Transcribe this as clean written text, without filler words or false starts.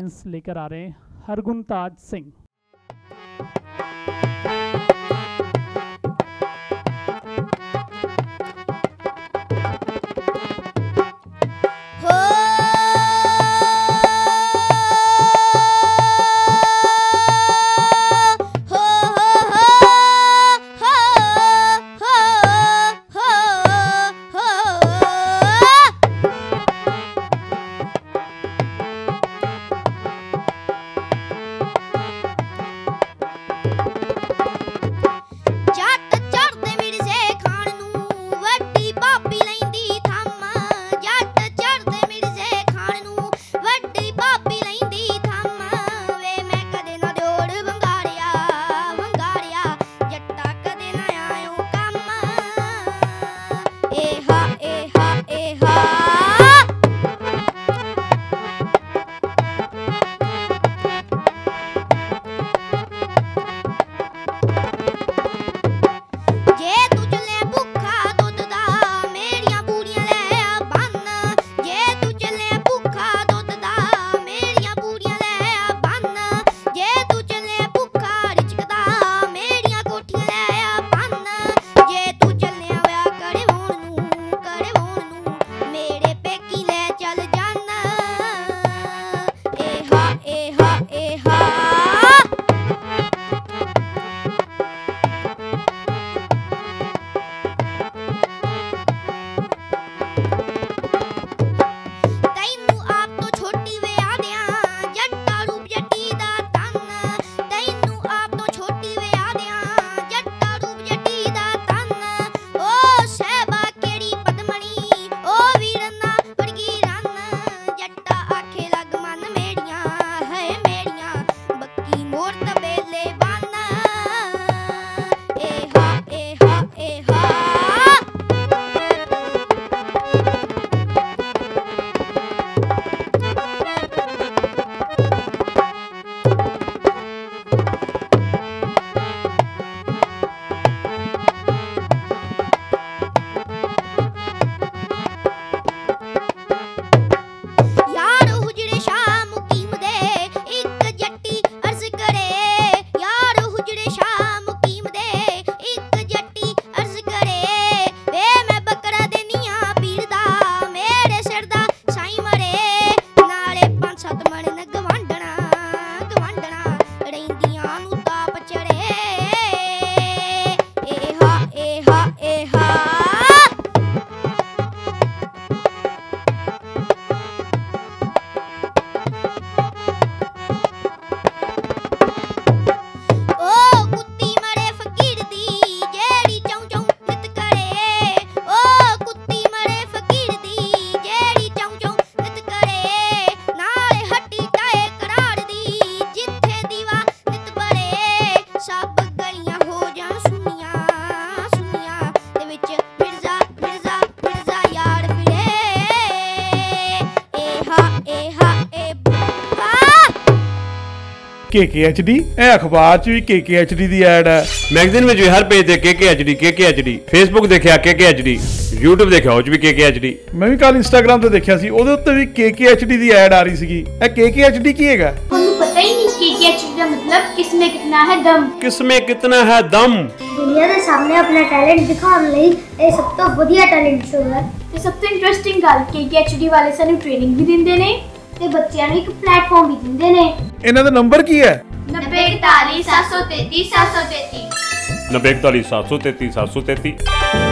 Performance लेकर आ रहे हैं हरगुनताज सिंह। KKHD अखबार च भी KKHD दी ऐड है, मैगजीन में भी हर पेज ते KKHD, फेसबुक देखिया KKHD, YouTube देखिया उस भी KKHD। मैं भी कल इंस्टाग्राम ते देखिया सी, ओदे उत्ते भी KKHD दी ऐड आ रही सीगी। ए KKHD की हैगा? ਤੁਹਾਨੂੰ ਪਤਾ ਹੀ ਨਹੀਂ KKHD ਦਾ मतलब किसमें कितना है दम। किसमें कितना है दम? दुनिया ਦੇ ਸਾਹਮਣੇ ਆਪਣਾ ਟੈਲੈਂਟ ਦਿਖਾਉਣ ਲਈ ਇਹ ਸਭ ਤੋਂ ਵਧੀਆ ਟੈਲੈਂਟ ਸ਼ੋ ਹੈ ਤੇ ਸਭ ਤੋਂ ਇੰਟਰਸਟਿੰਗ ਗੱਲ KKHD ਵਾਲੇ ਸਾਨੂੰ ਟ੍ਰੇਨਿੰਗ ਵੀ ਦਿੰਦੇ ਨੇ ਤੇ ਬੱਚਿਆਂ ਨੂੰ ਇੱਕ ਪਲੇਟਫਾਰਮ ਵੀ ਦਿੰਦੇ ਨੇ। ਇਹਨਾਂ ਦਾ ਨੰਬਰ ਕੀ ਹੈ? 9041 733 733 9041 733 733।